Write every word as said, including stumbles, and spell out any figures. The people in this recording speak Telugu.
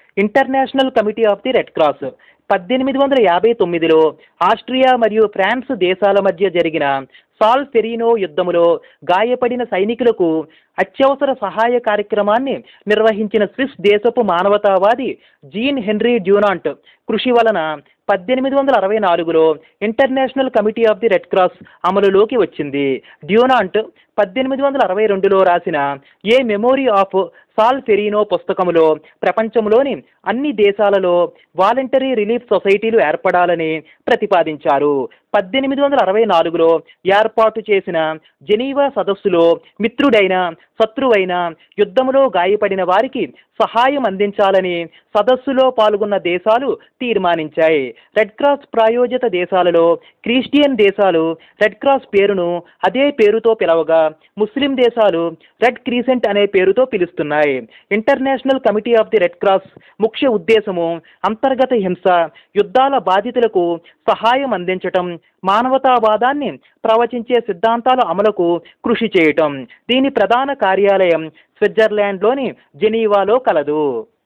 International committee of the red cross పద్దెనిమిది వందల యాభై తొమ్మిదిలో ఆస్ట్రియా మరియు ఫ్రాన్స్ దేశాల మధ్య జరిగిన సాల్ ఫెరీనో యుద్ధములో గాయపడిన సైనికులకు అత్యవసర సహాయ కార్యక్రమాన్ని నిర్వహించిన స్విస్ దేశపు మానవతావాది జీన్ హెన్రీ డ్యూనాంట్ కృషి వలన పద్దెనిమిది వందల అరవై నాలుగులో international committee of the red cross అమలులోకి వచ్చింది. డ్యూనాంట్ పద్దెనిమిది వందల అరవై రెండులో రాసిన ఏ మెమోరీ ఆఫ్ సాల్ ఫెరీనో పుస్తకములో ప్రపంచంలోని అన్ని దేశాలలో వాలంటరీ రిలీఫ్ సొసైటీలు ఏర్పడాలని ప్రతిపాదించారు. పద్దెనిమిది వందల అరవై నాలుగులో ఏర్పాటు చేసిన జెనీవా సదస్సులో మిత్రుడైన శత్రువైన యుద్ధములో గాయపడిన వారికి సహాయం అందించాలని సదస్సులో పాల్గొన్న దేశాలు తీర్మానించాయి. రెడ్ క్రాస్ ప్రాయోజిత దేశాలలో క్రిస్టియన్ దేశాలు రెడ్ క్రాస్ పేరును అదే పేరుతో పిలవగా ముస్లిం దేశాలు రెడ్ క్రీసెంట్ అనే పేరుతో పిలుస్తున్నాయి. International committee of the red cross ముఖ్య ఉద్దేశము అంతర్గత హింస, యుద్ధాల బాధితులకు సహాయం అందించటం, మానవతావాదాన్ని ప్రవచించే సిద్ధాంతాల అమలుకు కృషి చేయటం. దీని ప్రధాన కార్యాలయం స్విట్జర్లాండ్లోని జెనీవాలో కలదు.